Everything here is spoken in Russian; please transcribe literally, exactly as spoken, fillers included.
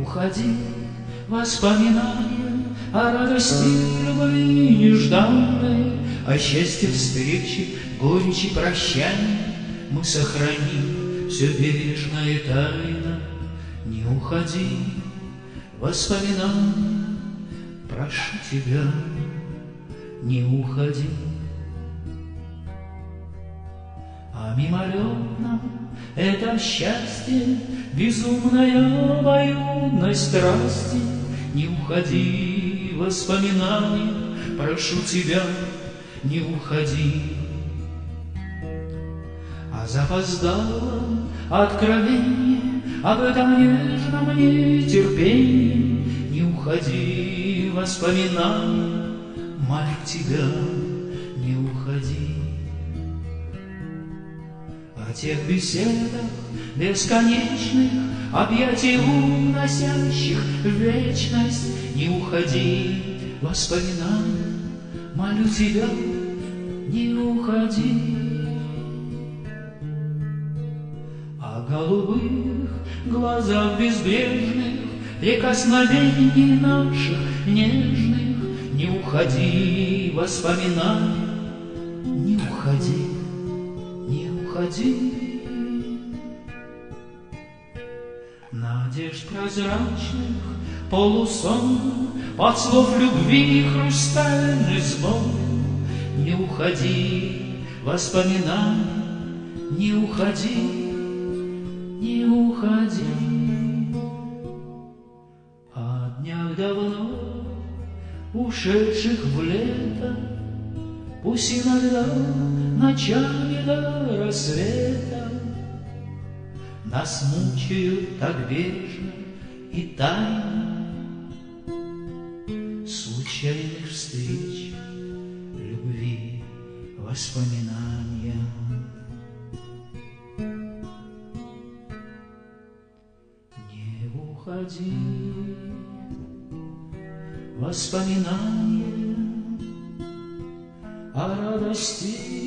уходи, воспоминания о радости любви нежданной, о счастье встречи, горечи прощания мы сохраним все бережно и тайно. Не уходи, воспоминания, прошу тебя, не уходи. А мимолетно это счастье, безумная обоюдность страсти. Не уходи, воспоминания, прошу тебя, не уходи. А запоздало откровение об этом нежном нетерпении. Не уходи, воспоминания, молю тебя, не уходи. О тех беседах бесконечных, объятий уносящих в вечность. Не уходи, воспоминания, молю тебя, не уходи. О голубых глазах безбрежных, прикосновений наших нежных. Не уходи, воспоминания, не уходи, не уходи. Надежд прозрачных, полусон, под слов любви хрустальный звон. Не уходи, воспоминания, не уходи, не уходи. О днях давно ушедших в лето, пусть иногда ночами до рассвета нас мучают так бережно и тайно. Случайных встреч, любви, воспоминания. Не уходи, воспоминания о радости